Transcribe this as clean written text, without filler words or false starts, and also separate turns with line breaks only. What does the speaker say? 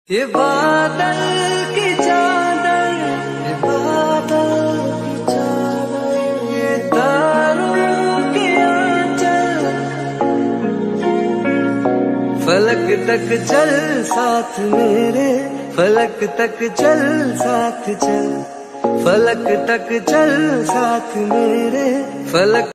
ये बादल की चादर, ये बादल की चादर, ये तारों की आंचल, फलक तक चल साथ मेरे, फलक तक चल साथ चल, फलक तक चल साथ मेरे, फलक